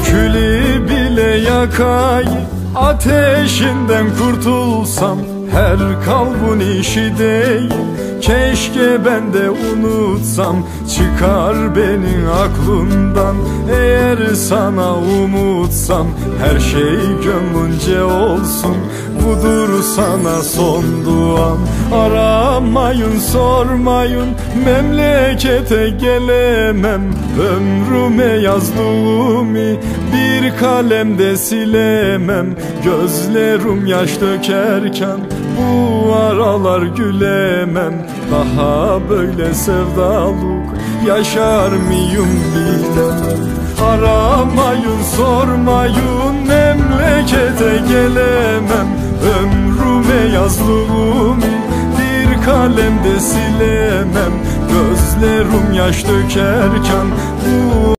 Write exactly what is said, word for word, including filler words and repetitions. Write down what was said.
külü bile yakayım, ateşinden kurtulsam her kalbun işi değil. Keşke ben de unutsam, çıkar benim aklımdan. Eğer sana umutsam, her şey gönlünce olsun. Budur sana son duam. Aramayın, sormayın, memlekete gelemem. Ömrüme yazdığımı bir kalemde silemem. Gözlerim yaş dökerken bu aralar gülemem. Daha böyle sevdalık yaşar mıyım bilemem. Aramayın, sormayın, memlekete gelemem. Ömrüme yazdığımı bir kalemde silemem. Gözlerim yaş dökerken bu